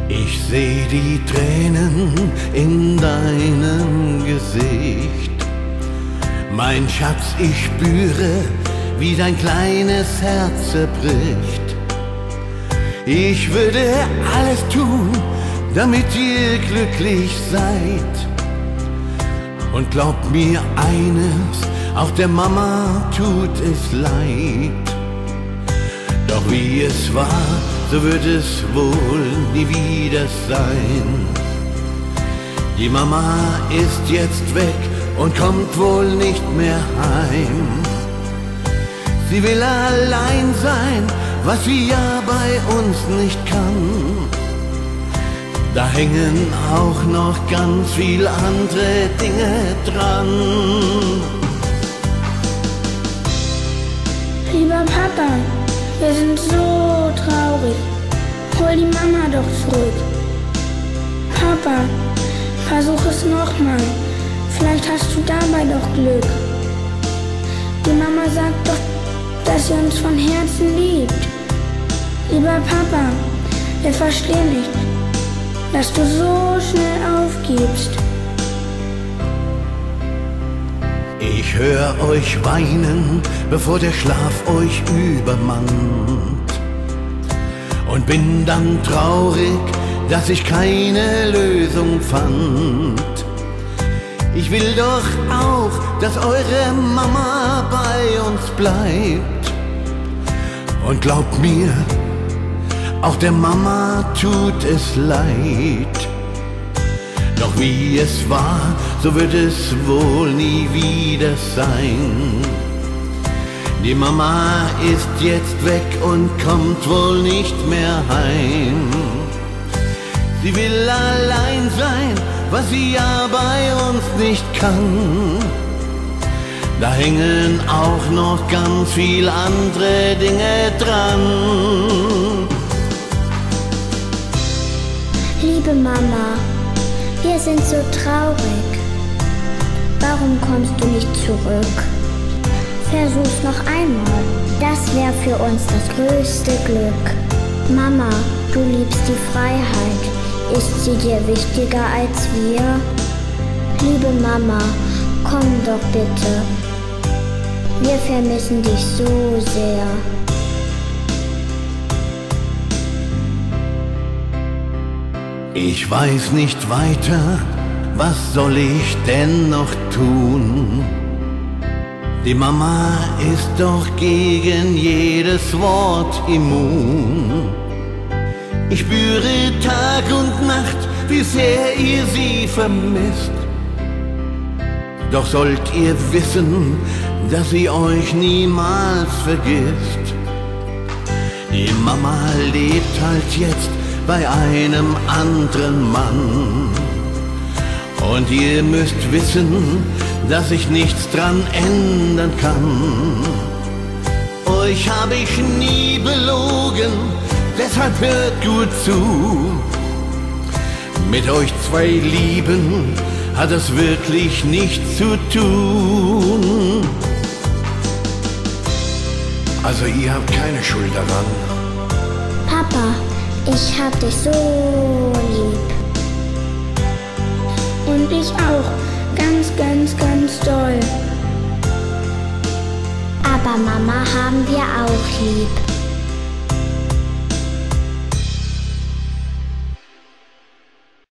Ich seh die Tränen in deinem Gesicht. Mein Schatz, ich spüre, wie dein kleines Herz zerbricht. Ich würde alles tun, damit ihr glücklich seid. Und glaubt mir eines, auch der Mama tut es leid. Doch wie es war, so wird es wohl nie wieder sein. Die Mama ist jetzt weg und kommt wohl nicht mehr heim. Sie will allein sein, was sie ja bei uns nicht kann. Da hängen auch noch ganz viel andere Dinge dran. Lieber Papa, wir sind so traurig. Hol die Mama doch zurück. Papa, versuch es nochmal. Vielleicht hast du dabei doch Glück. Die Mama sagt doch, dass sie uns von Herzen liebt. Lieber Papa, wir verstehen nicht, dass du so schnell aufgibst. Ich hör euch weinen, bevor der Schlaf euch übermannt, und bin dann traurig, dass ich keine Lösung fand. Ich will doch auch, dass eure Mama bei uns bleibt. Und glaubt mir, auch der Mama tut es leid. Doch wie es war, so wird es wohl nie wieder sein. Die Mama ist jetzt weg und kommt wohl nicht mehr heim. Sie will allein sein, was sie ja bei uns nicht kann. Da hängen auch noch ganz viel andere Dinge dran. Liebe Mama, wir sind so traurig. Warum kommst du nicht zurück? Versuch's noch einmal, das wäre für uns das größte Glück. Mama, du liebst die Freiheit. Ist sie dir wichtiger als wir? Liebe Mama, komm doch bitte. Wir vermissen dich so sehr. Ich weiß nicht weiter, was soll ich denn noch tun? Die Mama ist doch gegen jedes Wort immun. Ich spüre Tag und Nacht, wie sehr ihr sie vermisst. Doch sollt ihr wissen, dass sie euch niemals vergisst. Die Mama lebt halt jetzt bei einem anderen Mann. Und ihr müsst wissen, dass ich nichts dran ändern kann. Euch hab ich nie belogen, deshalb hört gut zu. Mit euch zwei Lieben hat es wirklich nichts zu tun. Also ihr habt keine Schuld daran. Papa, ich hab dich so lieb. Und ich auch, ganz, ganz, ganz doll. Aber Mama haben wir auch lieb.